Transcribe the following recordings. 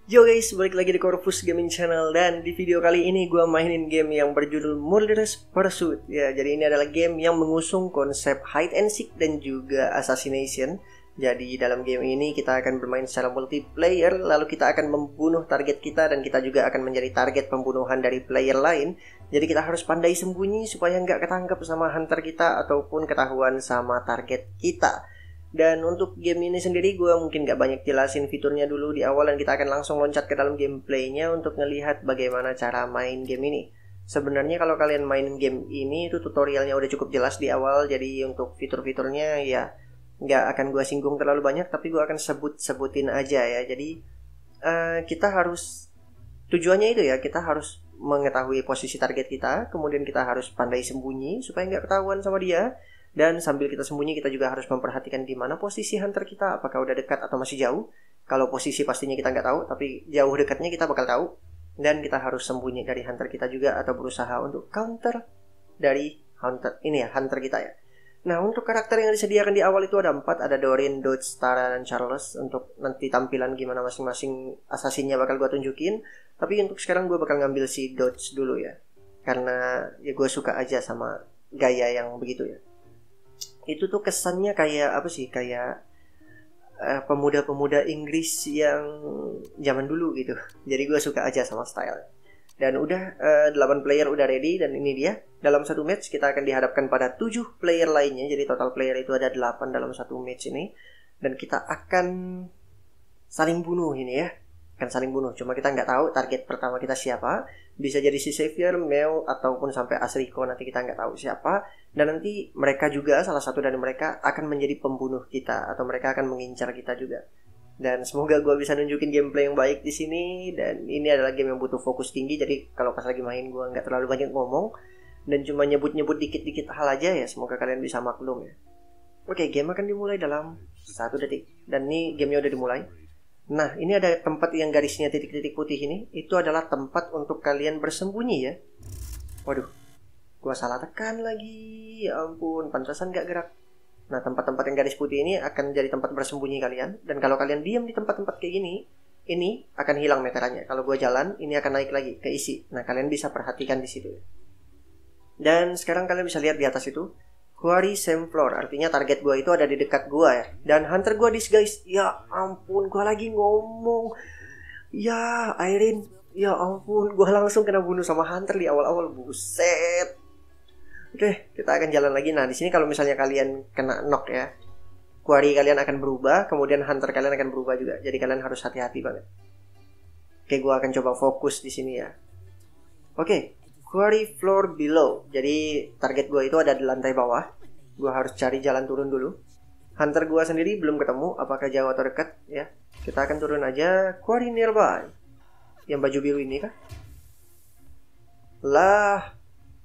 Yo guys, balik lagi di Corvus Gaming Channel. Dan di video kali ini gue mainin game yang berjudul Murderous Pursuit. Ya, jadi ini adalah game yang mengusung konsep hide and seek dan juga assassination. Jadi dalam game ini kita akan bermain secara multiplayer, lalu kita akan membunuh target kita dan kita juga akan menjadi target pembunuhan dari player lain. Jadi kita harus pandai sembunyi supaya nggak ketangkep sama hunter kita ataupun ketahuan sama target kita. Dan untuk game ini sendiri gue mungkin gak banyak jelasin fiturnya dulu di awal, dan kita akan langsung loncat ke dalam gameplaynya untuk ngelihat bagaimana cara main game ini. Sebenarnya kalau kalian main game ini itu tutorialnya udah cukup jelas di awal, jadi untuk fitur-fiturnya ya gak akan gue singgung terlalu banyak, tapi gue akan sebutin aja ya. Jadi kita harus, tujuannya itu ya, kita harus mengetahui posisi target kita, kemudian kita harus pandai sembunyi supaya gak ketahuan sama dia. Dan sambil kita sembunyi, kita juga harus memperhatikan di mana posisi hunter kita, apakah udah dekat atau masih jauh. Kalau posisi pastinya kita nggak tahu, tapi jauh dekatnya kita bakal tahu. Dan kita harus sembunyi dari hunter kita juga, atau berusaha untuk counter dari hunter kita ya. Nah, untuk karakter yang disediakan di awal itu ada 4, ada Doreen, Dodge, Tara, dan Charles. Untuk nanti tampilan gimana masing-masing asasinnya bakal gue tunjukin. Tapi untuk sekarang gue bakal ngambil si Dodge dulu ya, karena ya gue suka aja sama gaya yang begitu ya. Itu tuh kesannya kayak apa sih, kayak pemuda-pemuda Inggris yang zaman dulu gitu. Jadi gue suka aja sama style. Dan udah 8 player udah ready, dan ini dia. Dalam satu match kita akan dihadapkan pada 7 player lainnya. Jadi total player itu ada 8 dalam satu match ini. Dan kita akan saling bunuh ini ya. Akan saling bunuh, cuma kita nggak tahu target pertama kita siapa. Bisa jadi si Xavier, Mel, ataupun sampai Asriko, nanti kita nggak tahu siapa. Dan nanti mereka juga, salah satu dari mereka akan menjadi pembunuh kita, atau mereka akan mengincar kita juga. Dan semoga gue bisa nunjukin gameplay yang baik di sini. Dan ini adalah game yang butuh fokus tinggi, jadi kalau pas lagi main gue nggak terlalu banyak ngomong dan cuma nyebut-nyebut dikit-dikit hal aja ya. Semoga kalian bisa maklum ya. Oke, game akan dimulai dalam 1 detik. Dan ini gamenya udah dimulai. Nah, ini ada tempat yang garisnya titik-titik putih ini. Itu adalah tempat untuk kalian bersembunyi ya. Waduh, gua salah tekan lagi. Ya ampun, pantasan gak gerak. Nah, tempat-tempat yang garis putih ini akan jadi tempat bersembunyi kalian. Dan kalau kalian diam di tempat-tempat kayak gini, ini akan hilang meterannya. Kalau gua jalan, ini akan naik lagi, keisi. Nah, kalian bisa perhatikan di situ. Dan sekarang kalian bisa lihat di atas itu, Quarry same floor, artinya target gue itu ada di dekat gue ya. Dan hunter gue guys, ya ampun, gue lagi ngomong. Ya Irene, ya ampun, gue langsung kena bunuh sama hunter di awal-awal, buset. Oke, kita akan jalan lagi. Nah, di sini kalau misalnya kalian kena knock ya, Quarry kalian akan berubah, kemudian hunter kalian akan berubah juga. Jadi kalian harus hati-hati banget. Oke, gue akan coba fokus di sini ya. Oke. Quarry floor below. Jadi target gue itu ada di lantai bawah. Gue harus cari jalan turun dulu. Hunter gue sendiri belum ketemu, apakah jauh atau dekat ya. Kita akan turun aja. Quarry nearby. Yang baju biru ini kah? Lah.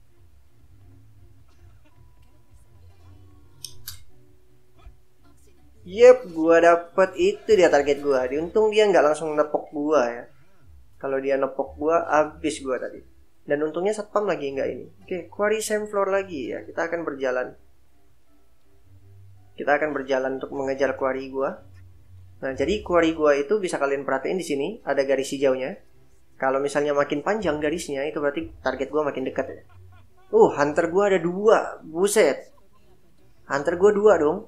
Yep, gue dapet itu dia target gue. Diuntung dia nggak langsung nepok gue ya. Kalau dia nepok gue, abis gue tadi. Dan untungnya satpam lagi enggak ini. Oke, Quarry same floor lagi ya. Kita akan berjalan. Kita akan berjalan untuk mengejar Quarry gua. Nah, jadi Quarry gua itu bisa kalian perhatiin di sini ada garis hijaunya. Kalau misalnya makin panjang garisnya, itu berarti target gua makin dekat ya. Hunter gua ada 2. Buset. Hunter gua 2 dong.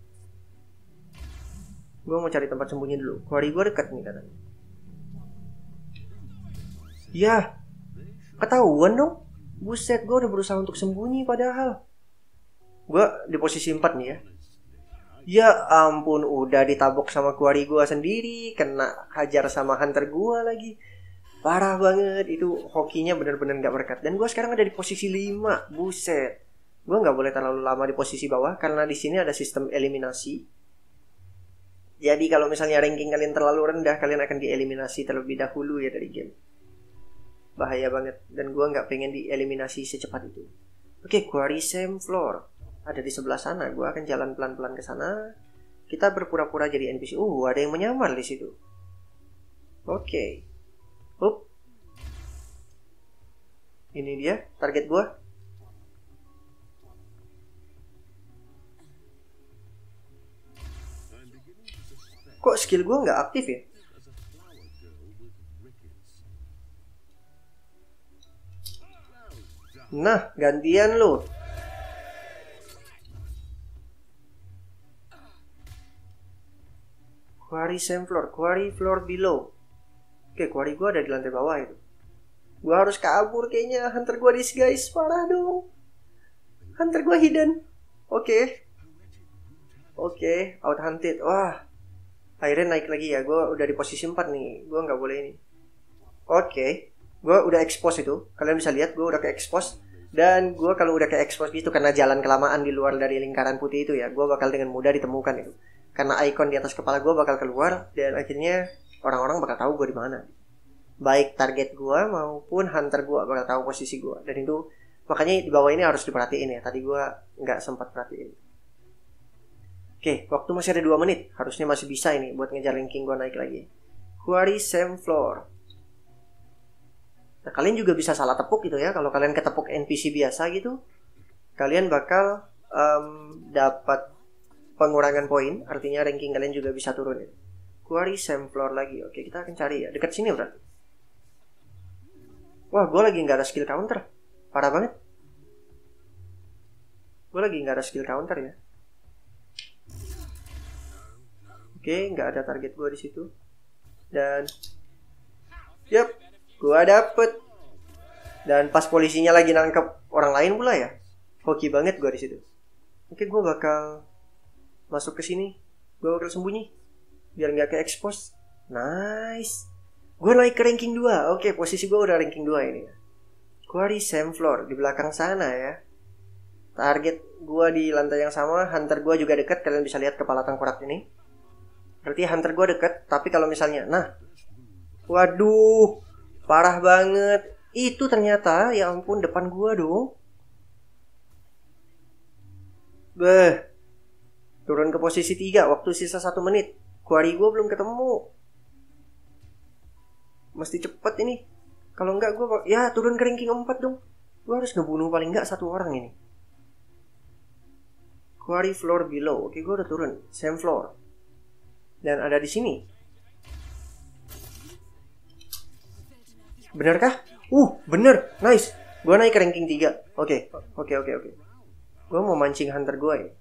Gua mau cari tempat sembunyi dulu. Quarry gua dekat nih katanya. Ya. Ketahuan dong. Buset, gue udah berusaha untuk sembunyi padahal. Gue di posisi 4 nih ya. Ya ampun, udah ditabok sama Quarry gue sendiri. Kena hajar sama hunter gue lagi. Parah banget, itu hokinya bener-bener gak berkat. Dan gue sekarang ada di posisi 5. Buset. Gue gak boleh terlalu lama di posisi bawah, karena di sini ada sistem eliminasi. Jadi kalau misalnya ranking kalian terlalu rendah, kalian akan dieliminasi terlebih dahulu ya dari game. Bahaya banget, dan gue nggak pengen dieliminasi secepat itu. Oke, Quarry same floor ada di sebelah sana. Gue akan jalan pelan-pelan ke sana. Kita berpura-pura jadi NPC. Ada yang menyamar di situ. Oke. Ini dia target gue. Kok skill gue nggak aktif ya? Nah, gantian lo. Quarry same floor, quarry floor below. Oke, quarry gue ada di lantai bawah itu. Gue harus kabur kayaknya. Hunter gue disguise, parah dong. Hunter gue hidden. Oke, out hunted. Wah, akhirnya naik lagi ya. Gue udah di posisi 4 nih. Gue nggak boleh ini. Oke, gue udah expose itu. Kalian bisa lihat gue udah ke expose. Dan gue kalau udah ke expose gitu, karena jalan kelamaan di luar dari lingkaran putih itu ya, gue bakal dengan mudah ditemukan itu. Karena ikon di atas kepala gue bakal keluar. Dan akhirnya orang-orang bakal tahu gue di mana. Baik target gue maupun hunter gue bakal tahu posisi gue. Dan itu makanya di bawah ini harus diperhatiin ya. Tadi gue nggak sempat perhatiin. Oke, waktu masih ada 2 menit. Harusnya masih bisa ini buat ngejar ranking gue naik lagi. Quarry same floor. Nah, kalian juga bisa salah tepuk gitu ya. Kalau kalian ketepuk NPC biasa gitu, kalian bakal dapat pengurangan poin. Artinya ranking kalian juga bisa turun ya. Quarry same floor lagi. Oke, kita akan cari ya. Dekat sini berarti. Wah, gue lagi nggak ada skill counter. Parah banget. Gue lagi nggak ada skill counter ya. Oke, nggak ada target gue di situ. Dan, yep, gue dapet. Dan pas polisinya lagi nangkep orang lain pula ya. Hoki banget gue di situ. Oke, gue bakal masuk ke sini. Gue bakal sembunyi biar nggak ke expose. Nice. Gue naik ke ranking 2. Oke, posisi gue udah ranking 2 ini. Quarry same floor di belakang sana ya. Target gue di lantai yang sama. Hunter gue juga deket. Kalian bisa lihat kepala tengkorak ini. Berarti hunter gue deket. Tapi kalau misalnya, nah, waduh, parah banget. Itu ternyata, ya ampun, depan gue dong. Beh, turun ke posisi 3. Waktu sisa 1 menit. Quarry gue belum ketemu. Mesti cepet ini. Kalau enggak gue, ya turun ke ranking 4 dong. Gue harus ngebunuh paling enggak 1 orang ini. Quarry floor below. Oke, gue udah turun. Same floor. Dan ada di sini. Benarkah? Bener. Nice. Gue naik ke ranking 3. Oke. Gue mau mancing hunter gue ya.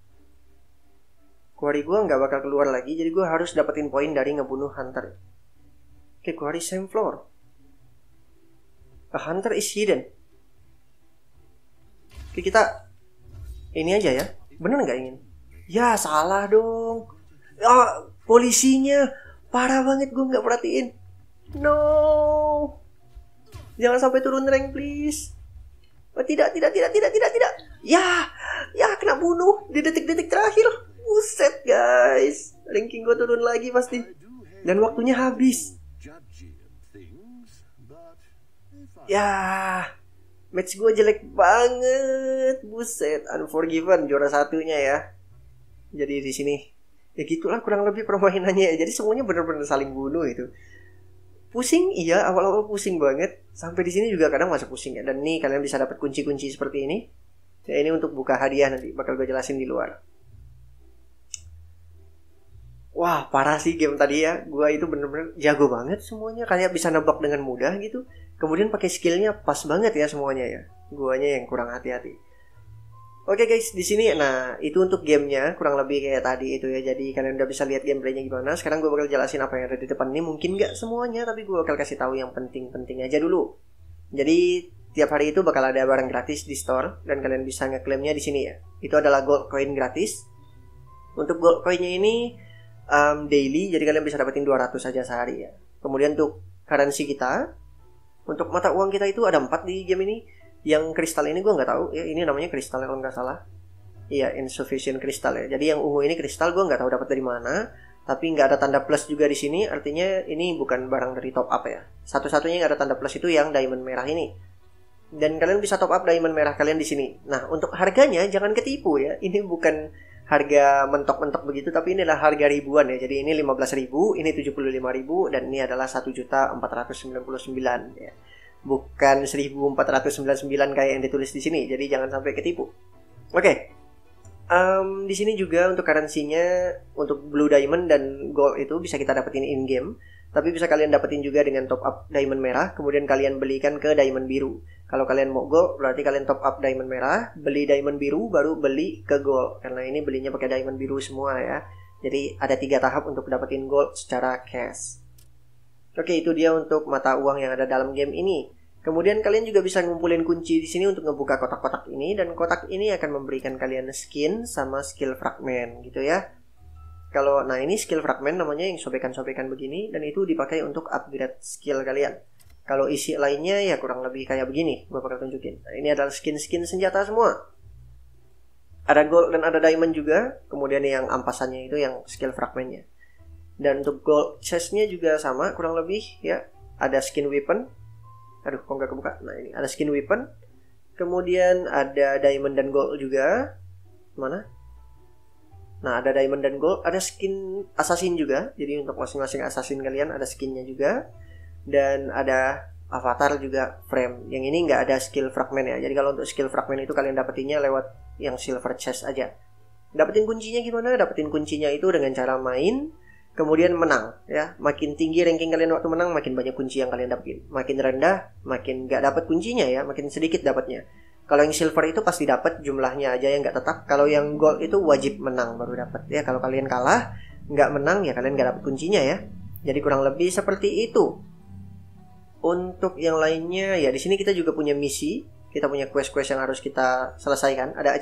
Quarry gue nggak bakal keluar lagi. Jadi gue harus dapetin poin dari ngebunuh hunter. Oke, quarry same floor. A hunter is hidden. Oke, kita ini aja ya. Bener nggak ingin? Ya, salah dong. Polisinya parah banget, gue nggak perhatiin. No, jangan sampai turun rank please. Tidak. Ya, kena bunuh di detik-detik terakhir. Buset guys, ranking gue turun lagi pasti. Dan waktunya habis. Ya, match gue jelek banget. Buset, Unforgiven juara 1-nya ya. Jadi di sini ya gitulah kurang lebih permainannya. Jadi semuanya benar-benar saling bunuh itu. Pusing, iya, awal-awal pusing banget. Sampai di sini juga kadang masih pusing ya. Dan nih kalian bisa dapat kunci-kunci seperti ini. Ya ini untuk buka hadiah nanti, bakal gue jelasin di luar. Wah, parah sih game tadi ya. Gue itu bener-bener jago banget semuanya. Kayak bisa nebak dengan mudah gitu. Kemudian pakai skillnya pas banget ya semuanya ya. Guanya yang kurang hati-hati. Oke guys, di sini, nah itu untuk gamenya kurang lebih kayak tadi itu ya. Jadi kalian udah bisa lihat gameplaynya gimana. Sekarang gue bakal jelasin apa yang ada di depan ini. Mungkin nggak semuanya, tapi gue bakal kasih tahu yang penting-penting aja dulu. Jadi tiap hari itu bakal ada barang gratis di store dan kalian bisa ngeklaimnya di sini ya. Itu adalah gold coin gratis. Untuk gold coinnya ini daily, jadi kalian bisa dapetin 200 saja sehari ya. Kemudian untuk currency kita, untuk mata uang kita itu ada 4 di game ini. Yang kristal ini gue nggak tahu ya, ini namanya kristal kalau nggak salah. Iya, insufficient kristal ya. Jadi yang ungu ini kristal, gue nggak tahu dapat dari mana. Tapi nggak ada tanda plus juga di sini, artinya ini bukan barang dari top up ya. Satu-satunya yang ada tanda plus itu yang diamond merah ini. Dan kalian bisa top up diamond merah kalian di sini. Nah, untuk harganya jangan ketipu ya. Ini bukan harga mentok-mentok begitu, tapi inilah harga ribuan ya. Jadi ini 15.000, ini 75.000, dan ini adalah 1.499 ya. Bukan 1499 kayak yang ditulis di sini. Jadi jangan sampai ketipu. Oke. Di sini juga untuk currency-nya untuk blue diamond dan gold itu bisa kita dapetin in game. Tapi bisa kalian dapetin juga dengan top up diamond merah, kemudian kalian belikan ke diamond biru. Kalau kalian mau gold, berarti kalian top up diamond merah, beli diamond biru, baru beli ke gold. Karena ini belinya pakai diamond biru semua ya. Jadi ada 3 tahap untuk dapetin gold secara cash. Oke, itu dia untuk mata uang yang ada dalam game ini. Kemudian kalian juga bisa ngumpulin kunci di sini untuk ngebuka kotak-kotak ini, dan kotak ini akan memberikan kalian skin sama skill fragment gitu ya. Nah ini skill fragment namanya, yang sobekan-sobekan begini, dan itu dipakai untuk upgrade skill kalian. Kalau isi lainnya ya kurang lebih kayak begini, gue bakal tunjukin. Nah, ini adalah skin-skin senjata semua. Ada gold dan ada diamond juga, kemudian yang ampasannya itu yang skill fragmentnya. Dan untuk gold chestnya juga sama, kurang lebih ya. Ada skin weapon. Aduh, kok nggak kebuka? Nah ini, ada skin weapon. Kemudian ada diamond dan gold juga. Mana? Nah, ada diamond dan gold, ada skin assassin juga. Jadi untuk masing-masing assassin kalian ada skinnya juga. Dan ada avatar juga frame. Yang ini nggak ada skill fragment ya. Jadi kalau untuk skill fragment itu kalian dapetinnya lewat yang silver chest aja. Dapetin kuncinya gimana? Dapetin kuncinya itu dengan cara main, kemudian menang ya. Makin tinggi ranking kalian waktu menang, makin banyak kunci yang kalian dapetin. Makin rendah, makin nggak dapet kuncinya ya, makin sedikit dapatnya. Kalau yang silver itu pasti dapat, jumlahnya aja yang nggak tetap. Kalau yang gold itu wajib menang baru dapat ya. Kalau kalian kalah, nggak menang ya kalian nggak dapat kuncinya ya. Jadi kurang lebih seperti itu. Untuk yang lainnya ya di sini kita juga punya misi. Kita punya quest-quest yang harus kita selesaikan. Ada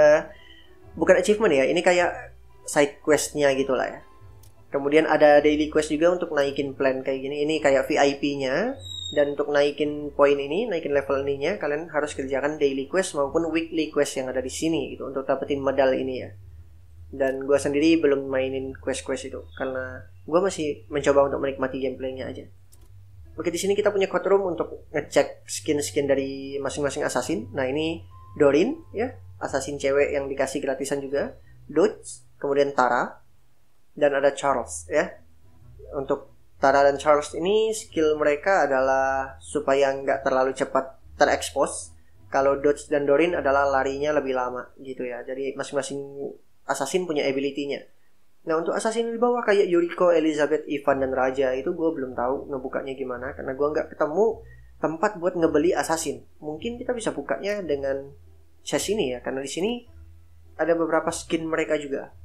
bukan achievement ya, ini kayak side questnya gitulah ya. Kemudian ada daily quest juga untuk naikin plan kayak gini. Ini kayak VIP-nya. Dan untuk naikin poin ini, naikin level ininya, kalian harus kerjakan daily quest maupun weekly quest yang ada di sini gitu untuk dapetin medal ini ya. Dan gue sendiri belum mainin quest-quest itu karena gue masih mencoba untuk menikmati gameplaynya aja. Oke, di sini kita punya code room untuk ngecek skin-skin dari masing-masing assassin. Nah ini Doreen ya, assassin cewek yang dikasih gratisan juga. Dodge, kemudian Tara, dan ada Charles ya. Untuk Tara dan Charles ini skill mereka adalah supaya nggak terlalu cepat terekspos. Kalau Dodge dan Doreen adalah larinya lebih lama gitu ya. Jadi masing-masing assassin punya ability-nya. Nah untuk assassin di bawah kayak Yuriko, Elizabeth, Ivan, dan Raja itu gue belum tahu ngebukanya gimana. Karena gue nggak ketemu tempat buat ngebeli assassin. Mungkin kita bisa bukanya dengan chest ini ya. Karena di sini ada beberapa skin mereka juga.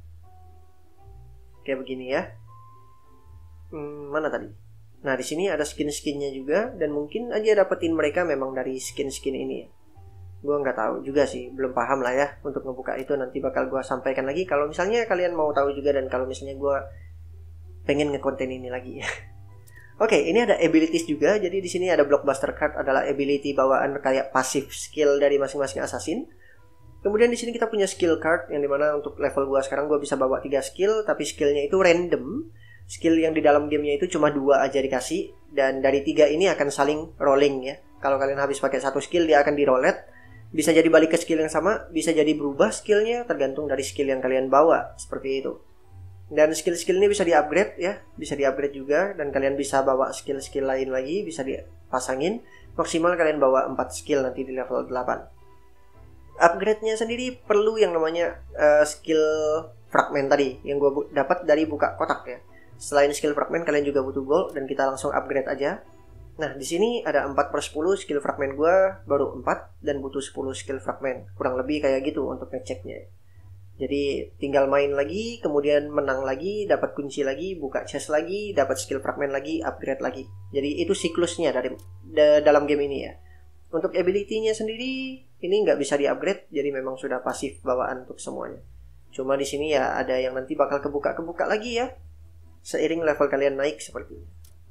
Kayak begini ya. Mana tadi? Nah di sini ada skin-skinnya juga, dan mungkin aja dapetin mereka memang dari skin-skin ini ya. Gue nggak tahu juga sih, belum paham lah ya untuk ngebuka itu. Nanti bakal gue sampaikan lagi kalau misalnya kalian mau tahu juga, dan kalau misalnya gue pengen ngekonten ini lagi. Oke, ini ada abilities juga. Jadi di sini ada blockbuster card adalah ability bawaan kayak passive skill dari masing-masing assassin. Kemudian di sini kita punya skill card yang dimana untuk level gue sekarang gue bisa bawa 3 skill, tapi skillnya itu random. Skill yang di dalam gamenya itu cuma 2 aja dikasih, dan dari 3 ini akan saling rolling ya. Kalau kalian habis pakai 1 skill, dia akan di roulette. Bisa jadi balik ke skill yang sama, bisa jadi berubah skillnya tergantung dari skill yang kalian bawa, seperti itu. Dan skill-skill ini bisa di-upgrade ya, bisa di-upgrade juga, dan kalian bisa bawa skill-skill lain lagi, bisa dipasangin. Maksimal kalian bawa 4 skill nanti di level 8. Upgrade-nya sendiri perlu yang namanya skill fragment tadi, yang gue dapat dari buka kotak ya. Selain skill fragment, kalian juga butuh gold, dan kita langsung upgrade aja. Nah, di sini ada 4/10 skill fragment gue baru 4, dan butuh 10 skill fragment. Kurang lebih kayak gitu untuk ngeceknya. Jadi tinggal main lagi, kemudian menang lagi, dapat kunci lagi, buka chest lagi, dapat skill fragment lagi, upgrade lagi. Jadi itu siklusnya dalam game ini ya. Untuk ability-nya sendiri, ini nggak bisa di-upgrade, jadi memang sudah pasif bawaan untuk semuanya. Cuma di sini ya ada yang nanti bakal kebuka lagi ya, seiring level kalian naik seperti ini.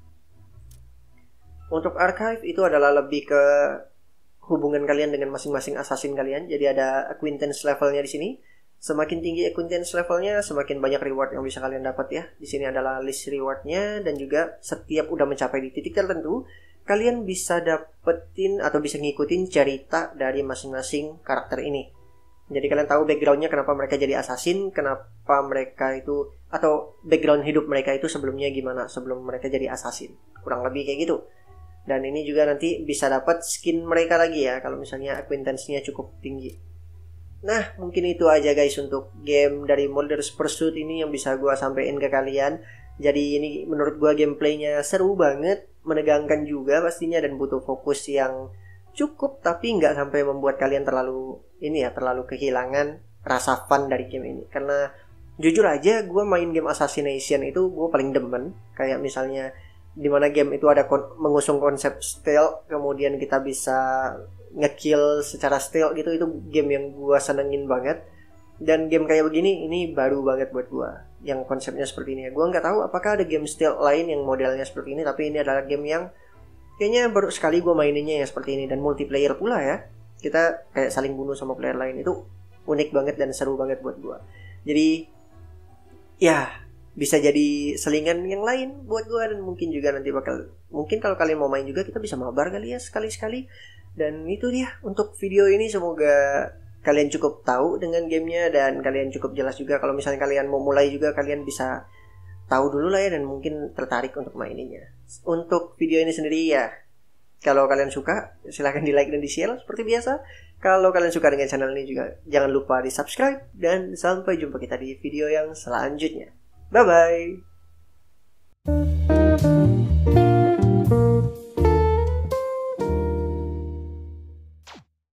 Untuk archive itu adalah lebih ke hubungan kalian dengan masing-masing assassin kalian. Jadi ada acquaintance levelnya di sini. Semakin tinggi acquaintance levelnya, semakin banyak reward yang bisa kalian dapat ya. Di sini adalah list rewardnya, dan juga setiap udah mencapai di titik tertentu, kalian bisa dapetin atau bisa ngikutin cerita dari masing-masing karakter ini. Jadi kalian tahu backgroundnya kenapa mereka jadi assassin, kenapa mereka itu, atau background hidup mereka itu sebelumnya gimana sebelum mereka jadi assassin. Kurang lebih kayak gitu. Dan ini juga nanti bisa dapat skin mereka lagi ya, kalau misalnya acquaintance-nya cukup tinggi. Nah, mungkin itu aja guys untuk game dari Murderous Pursuit ini yang bisa gue sampein ke kalian. Jadi ini menurut gua gameplaynya seru banget, menegangkan juga pastinya, dan butuh fokus yang cukup, tapi nggak sampai membuat kalian terlalu terlalu kehilangan rasa fun dari game ini. Karena jujur aja gue main game Assassination itu gue paling demen. Kayak misalnya dimana game itu ada mengusung konsep stealth, kemudian kita bisa ngekill secara stealth gitu, itu game yang gue senengin banget. Dan game kayak begini ini baru banget buat gue, yang konsepnya seperti ini. Gue nggak tahu apakah ada game stealth lain yang modelnya seperti ini, tapi ini adalah game yang kayaknya baru sekali gue maininnya ya seperti ini, dan multiplayer pula ya. Kita kayak saling bunuh sama player lain, itu unik banget dan seru banget buat gue. Jadi ya bisa jadi selingan yang lain buat gue, dan mungkin juga nanti mungkin kalau kalian mau main juga kita bisa mabar kali ya sekali-sekali. Dan itu dia untuk video ini, semoga kalian cukup tahu dengan gamenya dan kalian cukup jelas juga. Kalau misalnya kalian mau mulai juga, kalian bisa tahu dulu lah ya, dan mungkin tertarik untuk maininnya. Untuk video ini sendiri ya, kalau kalian suka silahkan di like dan di share seperti biasa. Kalau kalian suka dengan channel ini juga jangan lupa di subscribe, dan sampai jumpa kita di video yang selanjutnya. Bye bye.